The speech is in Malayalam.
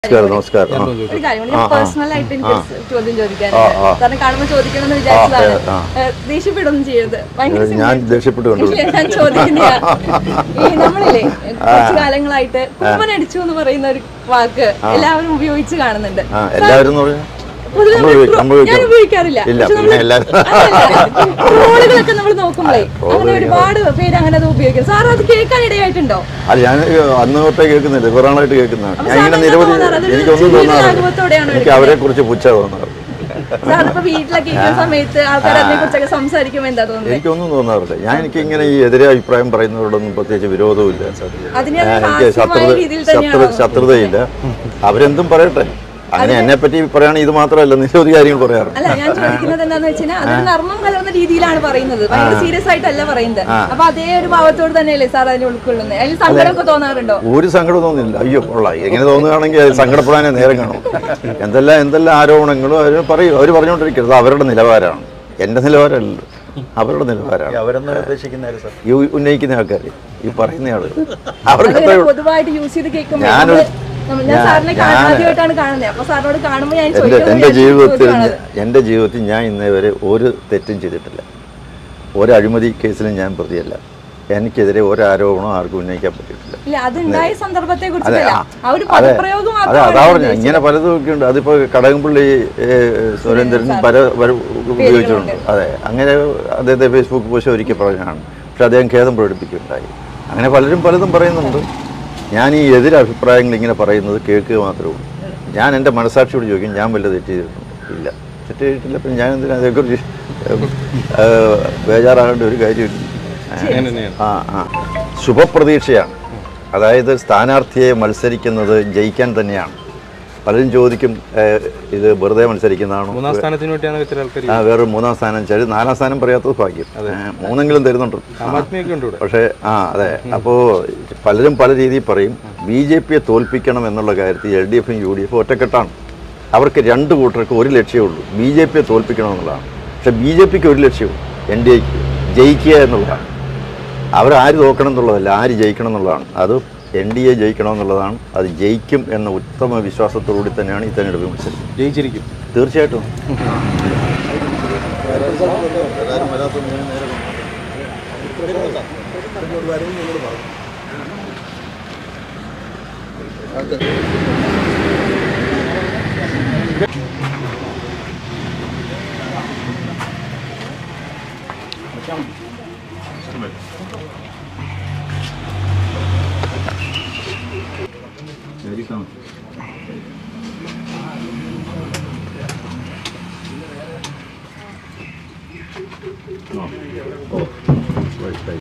നമസ്കാരം. ഒരു കാര്യം ഞാൻ പേഴ്സണൽ ആയിട്ട് എനിക്ക് ചോദ്യം ചോദിക്കാനുണ്ട്. സാറിനെ കാണുമ്പോൾ ചോദിക്കണമെന്ന് വിചാരിച്ചതാണ്. ദേഷ്യപ്പെടുകയൊന്നും ചെയ്യരുത്. ഞാൻ ചോദിക്കുന്ന ഈ നമ്മളില്ലേ കുറച്ചു കാലങ്ങളായിട്ട് കുമ്മനടിച്ചു എന്ന് പറയുന്ന ഒരു വാക്ക് എല്ലാവരും ഉപയോഗിച്ച് കാണുന്നുണ്ട്. ഞാൻ ഉപയോഗിക്കാറില്ല. ട്രോളുകളൊക്കെ നമ്മൾ നോക്കുമ്പോഴേ അങ്ങനെ ഒരുപാട് പേര് അങ്ങനെ അത് ഉപയോഗിക്കും. സാർ അത് കേൾക്കാൻ ഇടയായിട്ടുണ്ടോ? ഞാൻ അന്ന് തൊട്ടേ കേൾക്കുന്നില്ല, കൊറോണായിട്ട് കേൾക്കുന്നതാണ്. ഞാൻ ഇങ്ങനെ നിരവധി എനിക്കൊന്നും തോന്നാറില്ല, എനിക്ക് അവരെ കുറിച്ച് പുച്ഛ തോന്നാറ്. വീട്ടിലൊക്കെ സമയത്ത് ആൾക്കാർ അതിനെ കുറിച്ചൊക്കെ സംസാരിക്കുമ്പോൾ എന്താ തോന്നുന്നത്? എനിക്കൊന്നും തോന്നാറില്ല. എനിക്ക് ഇങ്ങനെ ഈ എതിരെ അഭിപ്രായം പറയുന്നവരോടൊന്നും പ്രത്യേകിച്ച് വിരോധമില്ല, എനിക്ക് ശത്രുതയില്ല. അവരെന്തും പറയട്ടെ. അങ്ങനെ എന്നെ പറ്റി പറയുകയാണെങ്കിൽ ഇത് മാത്രമല്ല, നിരവധി കാര്യങ്ങൾ പറയാറ്. അല്ല, ഞാൻ ചോദിക്കുന്നത് എന്താന്ന് വെച്ചാൽ അതൊരു നർമ്മം കലർന്ന രീതിയിലാണ് പറയുന്നത്, ഭയങ്കര സീരിയസ് ആയിട്ടല്ല പറയുന്നത്. അപ്പൊ അതേ ഒരു ഭാവത്തോട് തന്നെയല്ലേ സാർ അതിനെ ഉൾക്കൊള്ളുന്നത്? അതിൽ സങ്കടമൊക്കെ തോന്നാറുണ്ടോ? ഒരു സങ്കടം തോന്നില്ല. അയ്യോ കൊള്ളാം, എങ്ങനെ തോന്നുകയാണെങ്കിൽ അത് സങ്കടപ്പെടാനേ നേരം കാണും. എന്തെല്ലാം ആരോപണങ്ങളും അവർ പറയും. അവർ പറഞ്ഞുകൊണ്ടിരിക്കുന്നത് അവരുടെ നിലവാരമാണ്, എന്റെ നിലവാരമല്ലല്ലോ, അവരുടെ നിലവാരമാണ്. ഈ ഉന്നയിക്കുന്ന ആൾക്കാർ, ഈ പറയുന്ന ആളുകൾ, അവർക്ക് പൊതുവായിട്ട് യൂസ് ചെയ്ത് കേൾക്കുമ്പോൾ എന്റെ ജീവിതത്തിൽ ഞാൻ ഇന്നേ വരെ ഒരു തെറ്റും ചെയ്തിട്ടില്ല. ഒരു അഴിമതി കേസിലും ഞാൻ പ്രതിയല്ല. എനിക്കെതിരെ ഒരു ആരോപണവും ആർക്കും ഉന്നയിക്കാൻ പറ്റിയിട്ടില്ല. അതാ പറഞ്ഞ ഇങ്ങനെ പലതും ഒക്കെ ഉണ്ട്. അതിപ്പോ കടകംപള്ളി സുരേന്ദ്രൻ ഉപയോഗിച്ചിട്ടുണ്ട്. അതെ, അങ്ങനെ അദ്ദേഹത്തെ ഫേസ്ബുക്ക് പോസ്റ്റ് ഒരിക്കൽ പറഞ്ഞാണ്. പക്ഷെ അദ്ദേഹം ഖേദം പ്രകടിപ്പിക്കുകയുണ്ടായി. അങ്ങനെ പലരും പലതും പറയുന്നുണ്ട്. ഞാൻ ഈ എതിരഭിപ്രായങ്ങൾ ഇങ്ങനെ പറയുന്നത് കേൾക്കുക മാത്രമേ ഉള്ളൂ. ഞാൻ എൻ്റെ മനസാക്ഷിയോട് ചോദിക്കും, ഞാൻ വല്ല തെറ്റ് ചെയ്തിട്ടുണ്ട്? ഇല്ല, തെറ്റ് ചെയ്തിട്ടില്ല. അപ്പം ഞാൻ എന്തിനാ അതേക്കുറിച്ച് ബേജാറാകേണ്ട ഒരു കാര്യമില്ല. ശുഭപ്രതീക്ഷയാണ്. അതായത് സ്ഥാനാർത്ഥിയെ മത്സരിക്കുന്നത് ജയിക്കാൻ തന്നെയാണ്. പലരും ചോദിക്കും, ഇത് വെറുതെ മത്സരിക്കുന്നതാണോ? വേറെ മൂന്നാം സ്ഥാനം വെച്ചാൽ 4ാം സ്ഥാനം പറയാത്തത് ഭാഗ്യം. 3എങ്കിലും തരുന്നുണ്ട്. പക്ഷേ അതെ. അപ്പോൾ പലരും പല രീതിയിൽ പറയും. BJP യെ തോൽപ്പിക്കണം എന്നുള്ള കാര്യത്തിൽ LDFും UDFും ഒറ്റക്കെട്ടാണ്. അവർക്ക് രണ്ട് കൂട്ടർക്ക് ഒരു ലക്ഷ്യമേ ഉള്ളൂ, BJP യെ തോൽപ്പിക്കണം എന്നുള്ളതാണ്. പക്ഷെ BJPക്ക് ഒരു ലക്ഷ്യവും NDAക്ക് ജയിക്കുക എന്നുള്ളതാണ്. അവരാര് തോക്കണം എന്നുള്ളതല്ല, ആര് ജയിക്കണം എന്നുള്ളതാണ്. അത് NDA ജയിക്കണമെന്നുള്ളതാണ്. അത് ജയിക്കും എന്ന ഉത്തമ വിശ്വാസത്തോടുകൂടി തന്നെയാണ് ഈ തെരഞ്ഞെടുപ്പ് മത്സരം. ജയിച്ചിരിക്കും തീർച്ചയായിട്ടും. No. Oh, right.